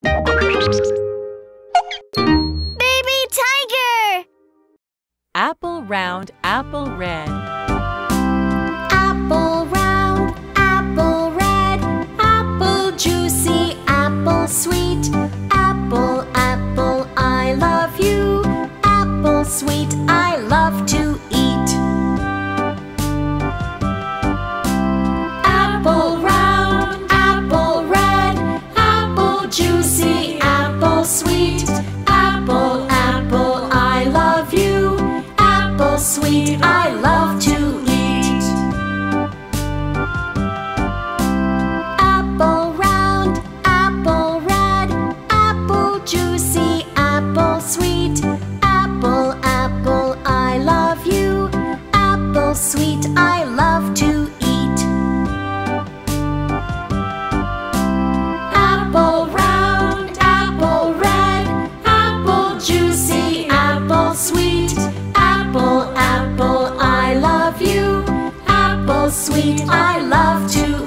Baby tiger! Apple round, apple red. Apple round, apple red. Apple juicy, apple sweet. Apple, apple, I love you. Apple sweet, I love to eat. Apple round, apple red. Apple juicy, apple sweet. Apple, apple, I love you. Apple sweet, I love to eat. Apple round, apple red. Apple juicy, apple sweet. Apple, apple, I love you. Apple sweet, I love to eat. Apple round, apple red. Apple juicy, apple sweet. Apple, apple, I love you. Apple sweet, I love to